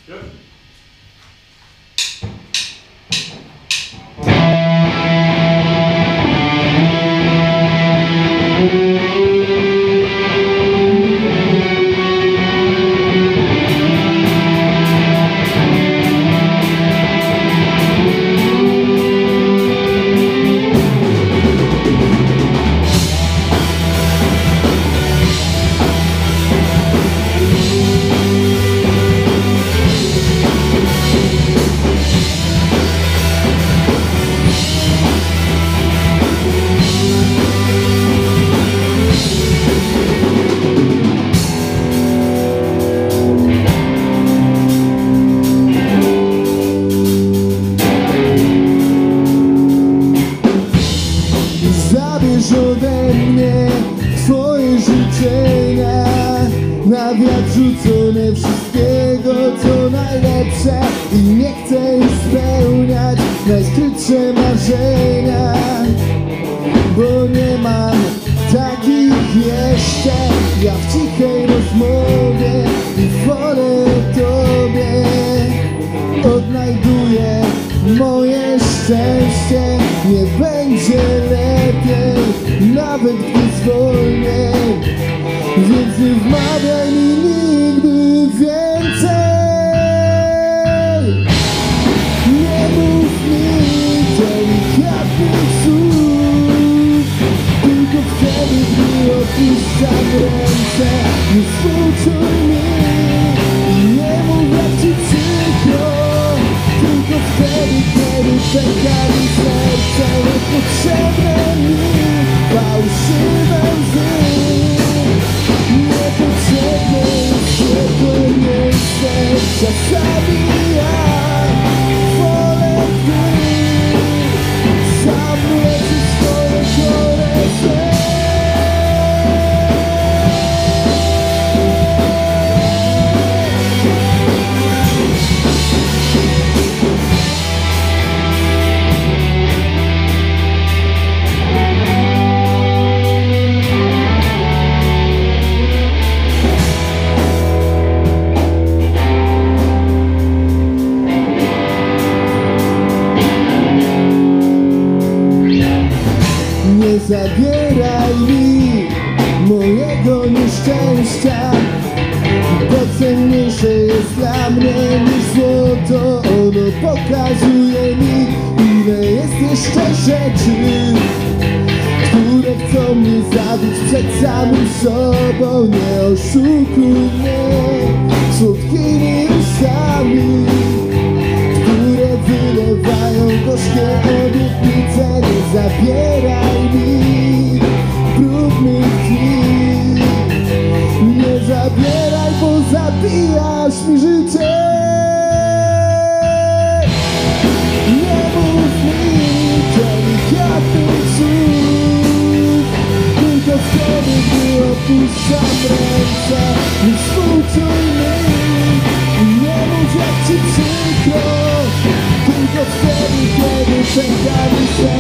Zabierz ode mnie twoje życzenia, na wiatr rzucone wszystkiego co najlepsze, i nie chcę już spełniać najskrytsze marzenia, bo nie mam takich jeszcze. Ja w cichej rozmowie i wolę tobie odnajduję moje szczęście. Nie będzie lepiej, nawet gdy zwolnię, więc nie wmawiaj mi nigdy więcej. Nie mów mi delikatnych słów, tylko wtedy, gdy opuszczam ręce. Nie współczuj mi i nie mów, jak ci przykro, tylko wtedy, kiedy pęka mi serce. Niepotrzebne mi fałszywe łzy, niepotrzebne jest ciepłe miejsce. Czasami ja wolę, gdy sam leży swoje chore serce. Nie zabieraj mi mojego nieszczęścia, bo cenniejsze jest dla mnie niż złoto. Ono pokazuje mi, ile jest jeszcze rzeczy, które chcą mnie zabić przed samym sobą. Nie oszukuj mnie słodkimi ustami, które wylewają gorzkie obietnice. Nie zabieraj mi brudnych dni, nie zabieraj, bo zabijasz mi życie. Nie mów mi delikatnych słów, tylko wtedy, gdy opuszczam ręce. Nie współczuj mi i nie mów, jak ci przykro, tylko wtedy, kiedy pęka mi serce.